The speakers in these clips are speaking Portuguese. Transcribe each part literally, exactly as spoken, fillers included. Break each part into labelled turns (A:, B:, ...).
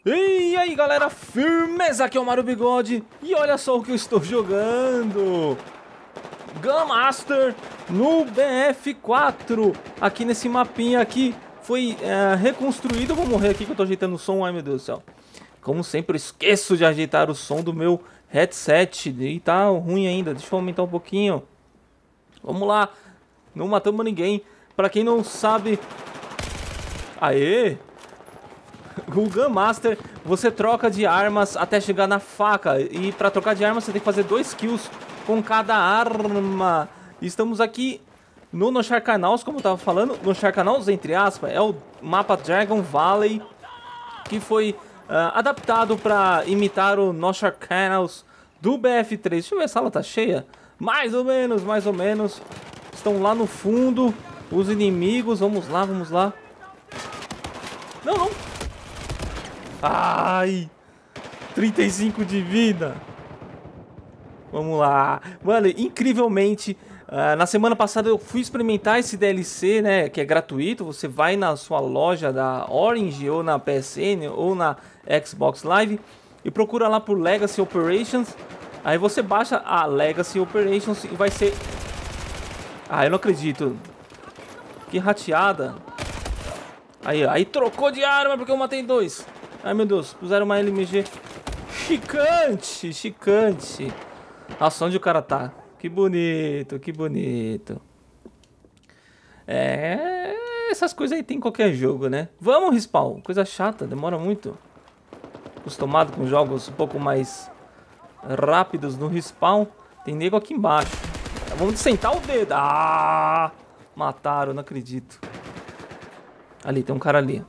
A: E aí galera, firmeza, aqui é o Mario Bigode. E olha só o que eu estou jogando: Gun Master no B F quatro. Aqui nesse mapinha aqui foi é, reconstruído. Eu vou morrer aqui que eu tô ajeitando o som. Ai meu Deus do céu, como sempre eu esqueço de ajeitar o som do meu headset. E tá ruim ainda, deixa eu aumentar um pouquinho. Vamos lá, não matamos ninguém. Pra quem não sabe, aê, o Gun Master, você troca de armas até chegar na faca. E para trocar de arma você tem que fazer dois kills com cada arma. Estamos aqui no Noshar Canals, como eu tava falando. Noshar Canals, entre aspas, é o mapa Dragon Valley, que foi uh, adaptado para imitar o Noshar Canals do B F três. Deixa eu ver, a sala tá cheia? Mais ou menos, mais ou menos. Estão lá no fundo os inimigos. Vamos lá, vamos lá. Não, não. Ai, trinta e cinco de vida. Vamos lá. Mano, incrivelmente, uh, na semana passada eu fui experimentar esse D L C, né, que é gratuito. Você vai na sua loja da Orange, ou na P S N, ou na Xbox Live, e procura lá por Legacy Operations. Aí você baixa a Legacy Operations e vai ser... Ah, eu não acredito. Que rateada. Aí, aí trocou de arma porque eu matei dois. Ai meu Deus, usaram uma L M G. Chicante, chicante. Nossa, onde o cara tá? Que bonito, que bonito. É, essas coisas aí tem em qualquer jogo, né? Vamos, Respawn, coisa chata, demora muito. Acostumado com jogos um pouco mais rápidos no Respawn. Tem nego aqui embaixo. Vamos sentar o dedo. Ah, mataram, não acredito. Ali, tem um cara ali.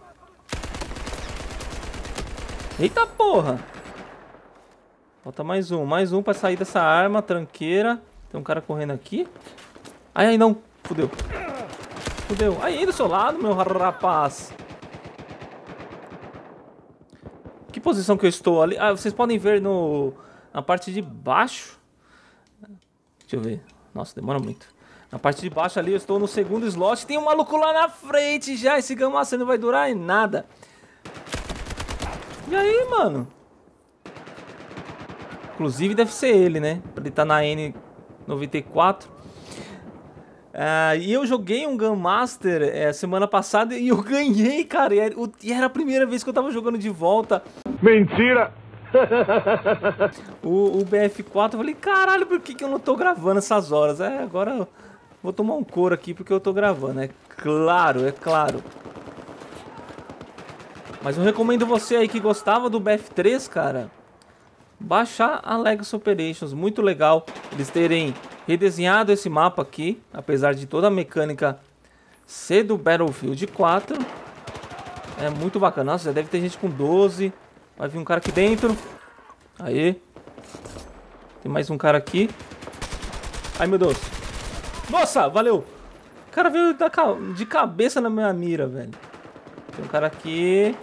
A: Eita porra! Falta mais um, mais um pra sair dessa arma tranqueira. Tem um cara correndo aqui. Ai, ai, não. Fudeu. Fudeu. Aí, do seu lado, meu rapaz. Que posição que eu estou ali? Ah, vocês podem ver no... na parte de baixo. Deixa eu ver. Nossa, demora muito. Na parte de baixo ali, eu estou no segundo slot. Tem um maluco lá na frente já. Esse Gun Master não vai durar em nada. E aí, mano? Inclusive deve ser ele, né? Ele tá na N noventa e quatro. Uh, e eu joguei um Gun Master é, semana passada e eu ganhei, cara. E era, e era a primeira vez que eu tava jogando de volta.
B: Mentira!
A: o, o B F quatro. Eu falei, caralho, por que, que eu não tô gravando essas horas? É, agora eu vou tomar um couro aqui porque eu tô gravando. É claro, é claro. Mas eu recomendo você aí que gostava do B F três, cara, baixar a Legacy Operations. Muito legal eles terem redesenhado esse mapa aqui, apesar de toda a mecânica ser do Battlefield quatro. É muito bacana. Nossa, já deve ter gente com doze. Vai vir um cara aqui dentro. Aí. Tem mais um cara aqui. Ai, meu Deus. Nossa, valeu. O cara veio de cabeça na minha mira, velho. Tem um cara aqui.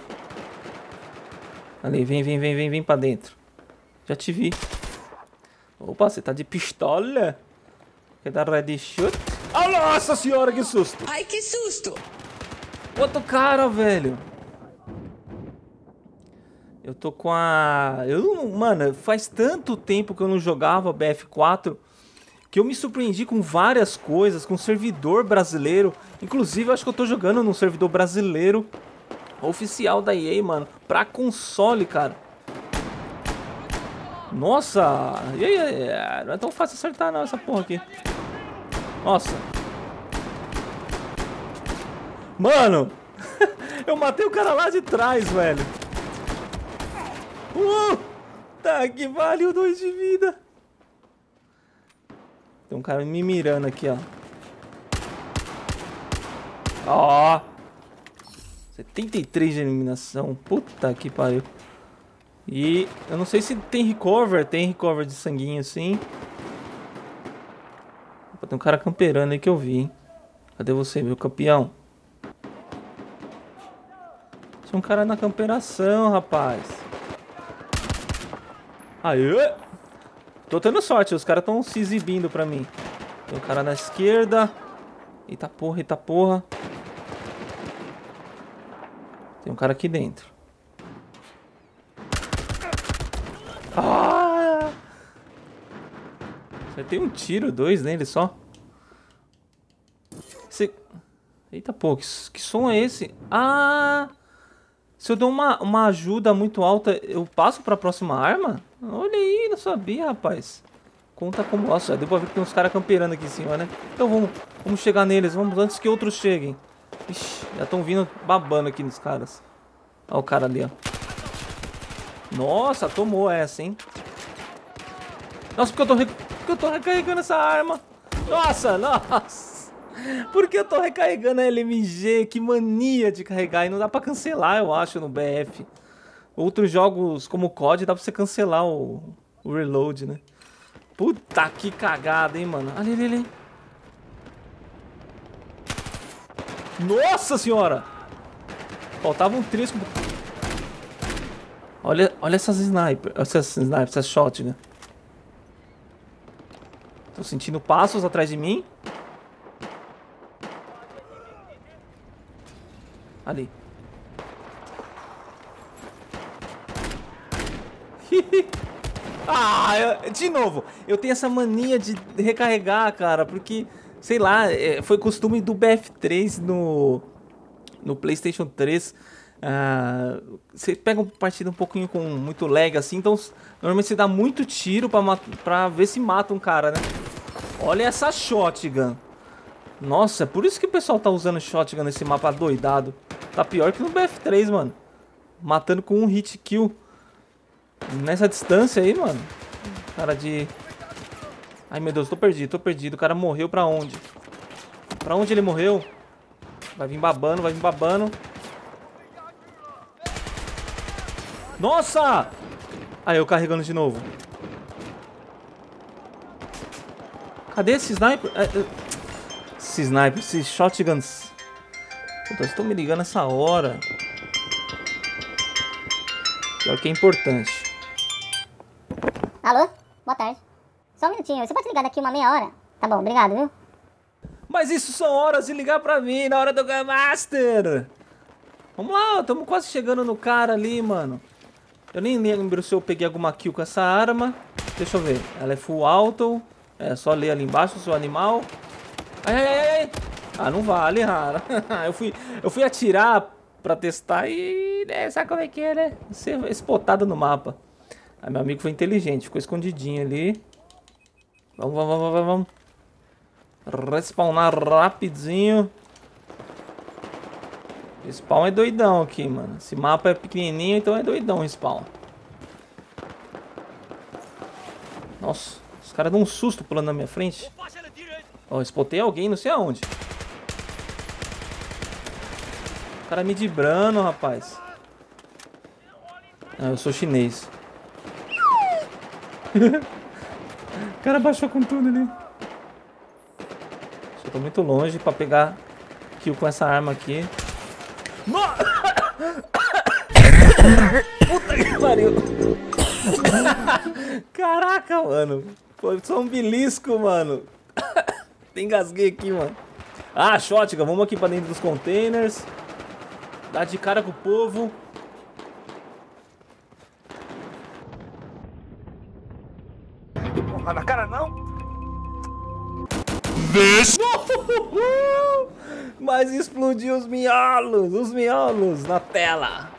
A: Ali, vem, vem, vem, vem, vem pra dentro. Já te vi. Opa, você tá de pistola? Quer dar ready shoot? Ah, nossa senhora, que susto!
C: Ai, que susto!
A: Outro cara, velho. Eu tô com a... Eu, mano, faz tanto tempo que eu não jogava B F quatro que eu me surpreendi com várias coisas, com servidor brasileiro. Inclusive, eu acho que eu tô jogando num servidor brasileiro oficial da E A, mano, pra console, cara. Nossa, e aí, não é tão fácil acertar não essa porra aqui. Nossa. Mano, eu matei o cara lá de trás, velho. Uh, tá que valeu dois de vida. Tem um cara me mirando aqui, ó. Ó. setenta e três de eliminação. Puta que pariu. E eu não sei se tem recover. Tem recover de sanguinho assim. Opa, tem um cara camperando aí que eu vi, hein? Cadê você, meu campeão? Tinha um cara na camperação, rapaz. Aê! Tô tendo sorte, os caras estão se exibindo pra mim. Tem um cara na esquerda. Eita porra, eita porra. Tem um cara aqui dentro. Ah! Você tem um tiro, dois nele só. Esse... Eita, pô, que, que som é esse? Ah! Se eu dou uma, uma ajuda muito alta, eu passo pra próxima arma? Olha aí, não sabia, rapaz. Conta como... Nossa, deu pra ver que tem uns caras camperando aqui em cima, né? Então vamos, vamos chegar neles, vamos antes que outros cheguem. Ixi, já estão vindo babando aqui nos caras. Olha o cara ali, ó. Nossa, tomou essa, hein? Nossa, porque eu tô, re... porque eu tô recarregando essa arma. Nossa, nossa. Por que eu tô recarregando a L M G? Que mania de carregar. E não dá pra cancelar, eu acho, no B F. Outros jogos como o C O D dá pra você cancelar o, o reload, né? Puta que cagada, hein, mano. Ali, ali, ali. Nossa senhora! Faltava um trisco. Olha, olha essas snipers. Essas snipers, essas shotgun. Tô sentindo passos atrás de mim. Ali. Ah, eu, de novo. Eu tenho essa mania de recarregar, cara. Porque, sei lá, foi costume do B F três no, no PlayStation três. Ah, você pega uma partida um pouquinho com muito lag assim. Então, normalmente você dá muito tiro pra, pra ver se mata um cara, né? Olha essa shotgun. Nossa, é por isso que o pessoal tá usando shotgun nesse mapa doidado. Tá pior que no B F três, mano. Matando com um hit kill. Nessa distância aí, mano. Cara de... Ai, meu Deus, tô perdido, tô perdido. O cara morreu pra onde? Pra onde ele morreu? Vai vir babando, vai vir babando. Nossa! Aí, eu carregando de novo. Cadê esse sniper? Esse sniper, esses shotguns. Puta, estou me ligando essa hora. Pior que é importante.
B: Alô? Boa tarde. Só um minutinho, você pode ligar daqui uma meia hora? Tá bom, obrigado, viu?
A: Mas isso são horas de ligar pra mim, na hora do Gun Master. Vamos lá, estamos quase chegando no cara ali, mano. Eu nem lembro se eu peguei alguma kill com essa arma. Deixa eu ver. Ela é full auto. É só ler ali embaixo o seu animal. Ai, ai, ai, ai. Ah, não vale, rara. eu, fui, eu fui atirar pra testar e... Né, sabe como é que é, né? Ser espotado no mapa. Aí meu amigo foi inteligente, ficou escondidinho ali. Vamos, vamos, vamos, vamos. Respawnar rapidinho. Spawn é doidão aqui, mano. Esse mapa é pequenininho, então é doidão o spawn. Nossa, os caras dão um susto pulando na minha frente. Ó, oh, spotei alguém, não sei aonde. O cara me dibrando, rapaz. Ah, eu sou chinês. O cara baixou com tudo ali. Eu tô muito longe pra pegar kill com essa arma aqui. Puta que pariu. Caraca, mano. Foi só um belisco, mano. Engasguei aqui, mano. Ah, shotgun. Vamos aqui pra dentro dos containers. Dá de cara com o povo.
C: Porra, na cara não.
A: Deixa. Mas explodiu os miolos. Os miolos na tela.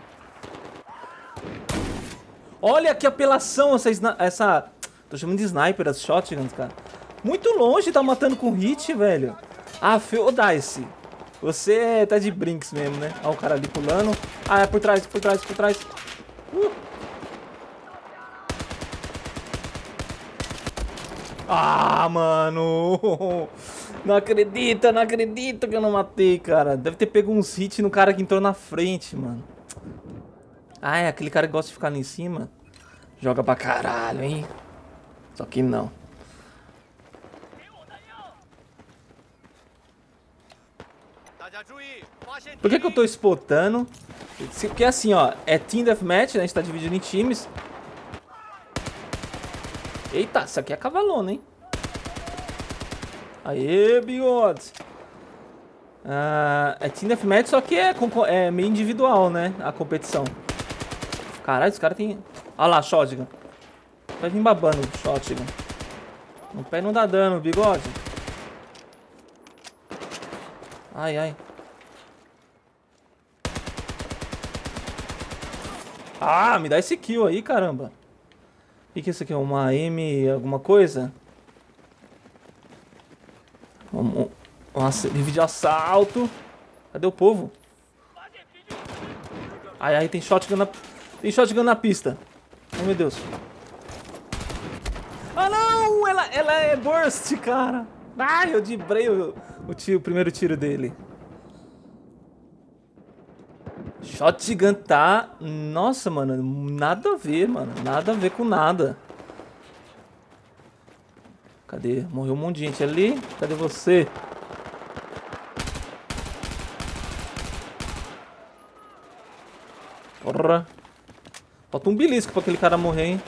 A: Olha que apelação essa... essa... Tô chamando de sniper as shotguns, cara. Muito longe, tá matando com hit, velho. Ah, Phil Dice. Você tá de brinks mesmo, né? Olha o cara ali pulando. Ah, é por trás, por trás, por trás. Uh. Ah, mano. Não acredita, não acredito que eu não matei, cara. Deve ter pego uns hits no cara que entrou na frente, mano. Ah, é aquele cara que gosta de ficar ali em cima. Joga pra caralho, hein? Só que não. Por que que eu tô spotando? Porque assim, ó, é Team Deathmatch, né? A gente tá dividido em times. Eita, isso aqui é cavalona, hein? Aê, bigode! Ah, é Team Deathmatch, só que é, é meio individual, né? A competição. Caralho, esse cara tem... Olha lá, shotgun. Vai vir babando o shotgun. No pé não dá dano, bigode. Ai, ai. Ah, me dá esse kill aí, caramba. O que que é isso aqui? Uma M alguma coisa? Um, um rifle de assalto. Cadê o povo? Ai, ai, tem shotgun na... Tem shotgun na pista. Oh, meu Deus. Ah, não! Ela, ela é burst, cara. Ai, eu dibrei o, o, tiro, o primeiro tiro dele. Shotgun tá... Nossa, mano, nada a ver, mano. Nada a ver com nada. Cadê? Morreu um monte de gente ali. Cadê você? Porra. Falta um belisco pra aquele cara morrer, hein?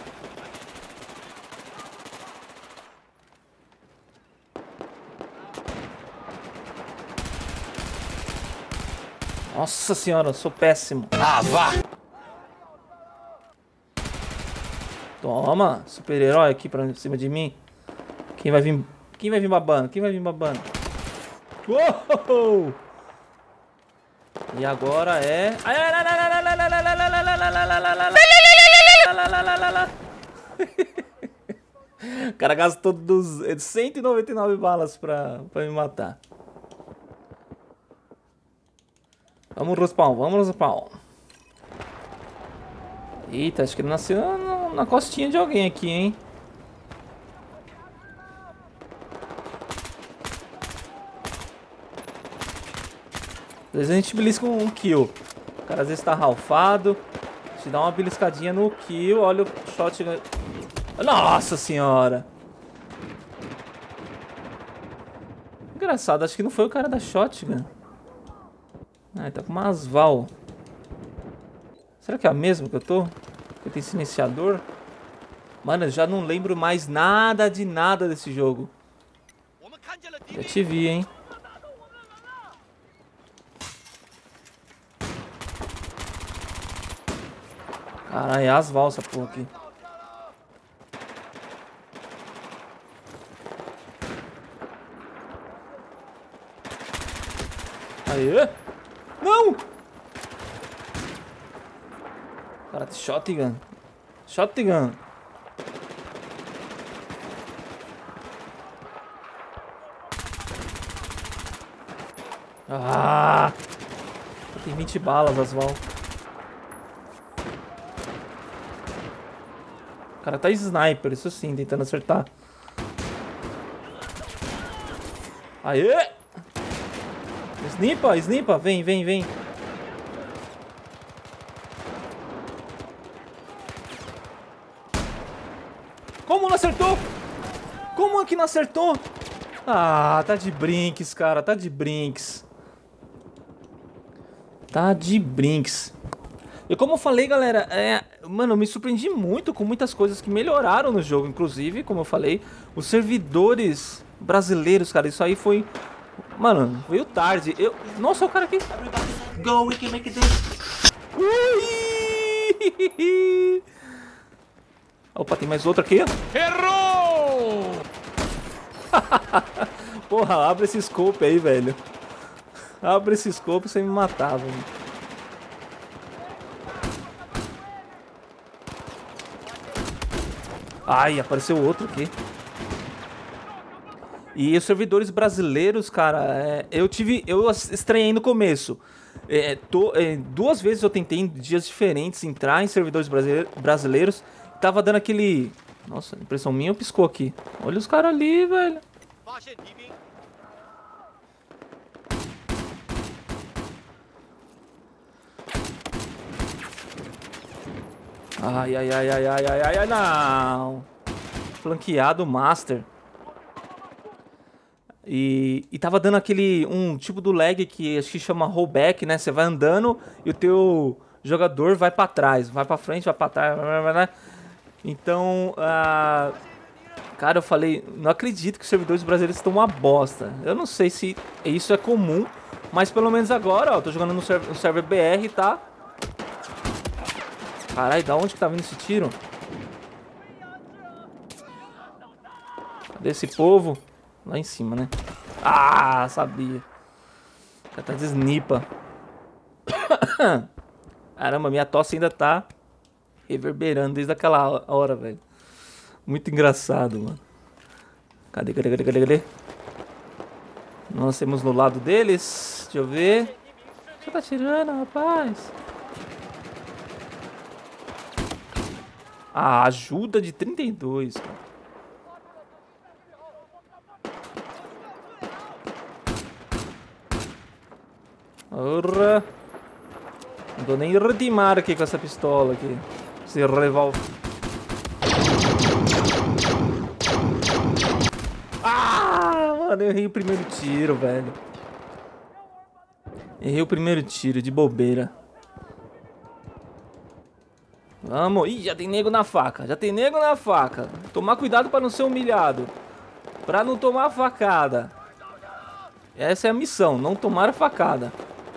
A: Nossa senhora, eu sou péssimo.
C: Ah, vá!
A: Toma, super-herói aqui pra cima de mim. Quem vai vir... Quem vai vir babando? Quem vai vir babando? Uou! E agora é... O cara gastou dos cento e noventa e nove balas pra, pra me matar. Vamos respawn, vamos respawn. Eita, acho que ele nasceu na, na costinha de alguém aqui, hein? Às vezes a gente belisca um kill. O cara às vezes tá ralfado. Te dá uma beliscadinha no kill. Olha o shotgun. Nossa senhora! Engraçado, acho que não foi o cara da shotgun. Ah, tá com uma Asval. Será que é a mesma que eu tô? Que tem silenciador? Mano, eu já não lembro mais nada de nada desse jogo. Já te vi, hein? Caralho, é Asval essa porra aqui. Aê! Não! Cara, tem shotgun. Shotgun. Ah! Tem vinte balas, Asval. O cara tá sniper, isso sim, tentando acertar. Aê! Snipa, snipa, vem, vem, vem. Como não acertou? Como é que não acertou? Ah, tá de brinks, cara, tá de brinks. Tá de brinks. E como eu falei, galera, é, mano, eu me surpreendi muito com muitas coisas que melhoraram no jogo. Inclusive, como eu falei, os servidores brasileiros, cara, isso aí foi... Mano, veio tarde. Eu... Nossa, o cara aqui. Go, we can make it. Ui! Opa, tem mais outro aqui.
C: Errou!
A: Porra, abre esse scope aí, velho. Abre esse scope sem me matar, velho. Ai, apareceu outro aqui. E os servidores brasileiros, cara, é, eu tive, eu estranhei no começo. É, tô, é, duas vezes eu tentei em dias diferentes entrar em servidores brasileiros. Tava dando aquele... Nossa, impressão minha piscou aqui. Olha os caras ali, velho. Ai, ai, ai, ai, ai, ai, ai, ai, não. Flanqueado Master. E, e tava dando aquele, um tipo do lag que acho que chama rollback, né? Você vai andando e o teu jogador vai pra trás, vai pra frente, vai pra trás, blá, blá, blá. Então, uh, cara, eu falei, não acredito que os servidores brasileiros estão uma bosta. Eu não sei se isso é comum, mas pelo menos agora, ó, eu tô jogando no server, no server B R, tá? Caralho, da onde que tá vindo esse tiro? Desse povo. Lá em cima, né? Ah, sabia. Já tá de snipa. Caramba, minha tosse ainda tá reverberando desde aquela hora, velho. Muito engraçado, mano. Cadê, cadê, cadê, cadê, cadê? Nós temos no lado deles. Deixa eu ver. Você tá tirando, rapaz? Ah, ajuda de trinta e dois, cara. Porra. Não tô nem retimar aqui com essa pistola aqui. Esse revólver. Ah, mano, eu errei o primeiro tiro, velho. Errei o primeiro tiro de bobeira. Vamos. Ih, já tem nego na faca. Já tem nego na faca. Tomar cuidado pra não ser humilhado. Pra não tomar facada. Essa é a missão, não tomar facada.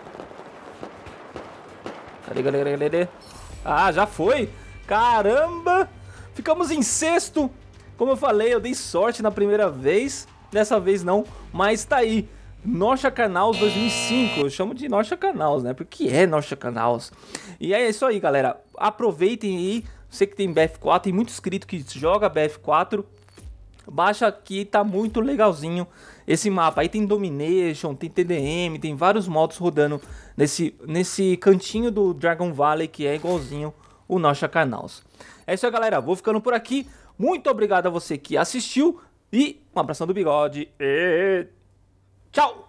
A: Cadê, cadê, cadê, cadê? Ah, já foi. Caramba. Ficamos em sexto. Como eu falei, eu dei sorte na primeira vez. Dessa vez não, mas tá aí. Norsha Canals dois mil e cinco. Eu chamo de Norsha Canals, né? Porque é Norsha Canals. E é isso aí, galera. Aproveitem aí. Você que tem B F quatro, tem muito inscrito que joga B F quatro. Baixa aqui, tá muito legalzinho esse mapa. Aí tem Domination, tem T D M, tem vários modos rodando nesse, nesse cantinho do Dragon Valley, que é igualzinho o Norsha Canals. É isso aí, galera. Vou ficando por aqui. Muito obrigado a você que assistiu. E um abração do bigode. E tchau!